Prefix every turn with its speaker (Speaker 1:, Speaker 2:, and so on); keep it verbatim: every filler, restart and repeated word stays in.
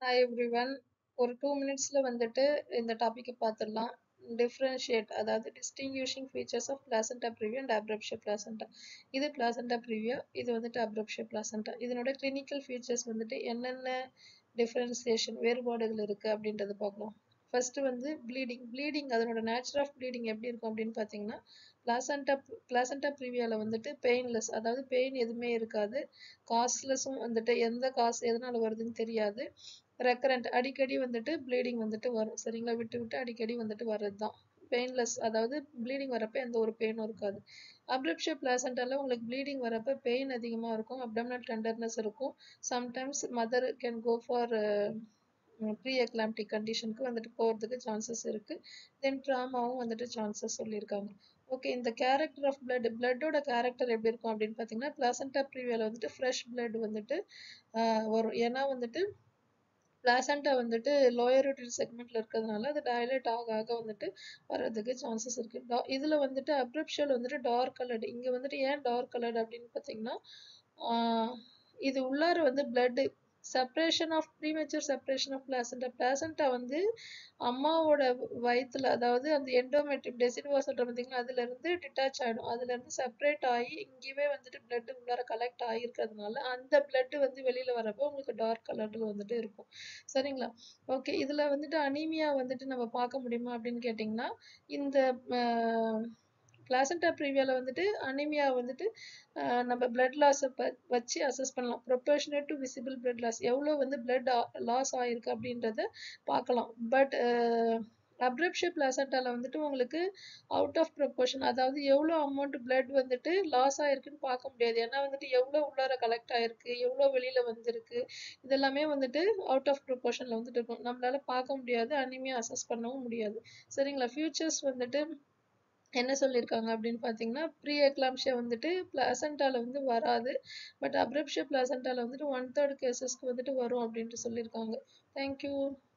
Speaker 1: Hi everyone. ஒரு two மினிட்ஸில் வந்துட்டு இந்த டாப்பிக்கை பார்த்துடலாம். டிஃப்ரென்ஷியேட், அதாவது distinguishing features of placenta previa and abruptio placenta. இது பிளாசண்டா ப்ரிவியா, இது வந்துட்டு அப்ரப்ஷியா பிளாசண்டா. இதனோட கிளினிக்கல் ஃபீச்சர்ஸ் வந்துட்டு என்னென்ன டிஃப்ரென்சியேஷன் வேறுபாடுகள் இருக்குது அப்படின்றத பார்க்கலாம். ஃபர்ஸ்ட் வந்து ப்ளீடிங் ப்ளீடிங் அதனோட நேச்சர் ஆஃப் ப்ளீடிங் எப்படி இருக்கும் அப்படின்னு பார்த்தீங்கன்னா, பிளாசண்டா பிளாசண்டா ப்ரிவியாவில் வந்துட்டு பெயின்லெஸ், அதாவது பெயின் எதுவுமே இருக்காது. காஸ்ட்லெஸ்ஸும் வந்துட்டு எந்த காசு எதனால வருதுன்னு தெரியாது. ரெக்கரண்ட், அடிக்கடி வந்துட்டு ப்ளீடிங் வந்துட்டு வரும். சரிங்களா, விட்டு விட்டு அடிக்கடி வந்துட்டு வர்றது தான் பெயின்லெஸ், அதாவது ப்ளீடிங் வரப்போ எந்த ஒரு பெயினும் இருக்காது. அப்ரப்ஷியா பிளாசண்டால உங்களுக்கு ப்ளீடிங் வரப்போ பெயின் அதிகமாக இருக்கும், அப்டமினல் டெண்டர்னஸ் இருக்கும். Sometimes mother can go for pre eclamptic கண்டிஷனுக்கு வந்துட்டு போகிறதுக்கு சான்சஸ் இருக்குது. தென் ட்ராமாவும் வந்துட்டு சான்சஸ் சொல்லியிருக்காங்க. ஓகே, இந்த கேரக்டர் ஆஃப் பிளட் பிளட்டோட கேரக்டர் எப்படி இருக்கும் அப்படின்னு பார்த்தீங்கன்னா, பிளாசண்டா ப்ரீவியாவில் வந்துட்டு ஃப்ரெஷ் பிளட் வந்துட்டு வரும். ஏன்னா வந்துட்டு பிளாசண்டா வந்துட்டு லோயர் யூட்ரல் செக்மெண்ட்ல இருக்கிறதுனால அது டைலேட் ஆக ஆக வந்துட்டு வர்றதுக்கு சான்சஸ் இருக்கு. இதுல வந்துட்டு அப்ரப்ஷியல் வந்துட்டு டார்க் கலர்டு. இங்க வந்துட்டு ஏன் டார்க் கலர்டு அப்படின்னு பார்த்தீங்கன்னா, இது உள்ளார வந்து blood separation of premature separation of placenta. Placenta வந்து அம்மாவோட வயிற்றுல, அதாவது அந்த எண்டோமெட்ரியம் டெசிடுவா சொல்கிற பார்த்தீங்கன்னா, அதுல இருந்து டிட்டாச் ஆகிடும். அதுல இருந்து செப்பரேட் ஆகி இங்கேயே வந்துட்டு பிளட் உள்ளார கலெக்ட் ஆகிருக்கிறதுனால அந்த பிளட் வந்து வெளியில வரப்போ உங்களுக்கு டார்க் கலர்ல வந்துட்டு இருக்கும். சரிங்களா, ஓகே. இதுல வந்துட்டு அனீமியா வந்துட்டு நம்ம பார்க்க முடியுமா அப்படின்னு கேட்டிங்கன்னா, இந்த பிளாசண்டா ப்ரீவியால வந்துட்டு அனிமியா வந்துட்டு நம்ம பிளட் லாஸை வச்சு அசஸ் பண்ணலாம். Proportionate to visible blood loss, எவ்வளோ வந்து பிளட் லாஸ் ஆகிருக்கு அப்படின்றத பார்க்கலாம். பட் அப்ரப்ஷியா பிளாசண்டால வந்துட்டு உங்களுக்கு அவுட் ஆஃப் ப்ரொபோர்ஷன், அதாவது எவ்வளோ அமௌண்ட் பிளட் வந்துட்டு லாஸ் ஆயிருக்குன்னு பார்க்க முடியாது. ஏன்னா வந்துட்டு எவ்வளோ உள்ளார கலெக்ட் ஆயிருக்கு, எவ்வளோ வெளியில வந்திருக்கு, இதெல்லாமே வந்துட்டு அவுட் ஆஃப் ப்ரொபோர்ஷன்ல வந்துட்டு இருக்கும். நம்மளால பார்க்க முடியாது, அனிமியா அசஸ் பண்ணவும் முடியாது. சரிங்களா, ஃபியூச்சர்ஸ் வந்துட்டு என்ன சொல்லியிருக்காங்க அப்படின்னு பார்த்தீங்கன்னா, ப்ரீ எக்லாம்ஷியா வந்துட்டு பிளாசண்டால வந்து வராது. பட் அப்ரப்ஷியா பிளாசண்டால வந்துட்டு ஒன் தேர்ட் கேசஸ்க்கு வந்துட்டு வரும் அப்படின்ட்டு சொல்லியிருக்காங்க. தேங்க்யூ.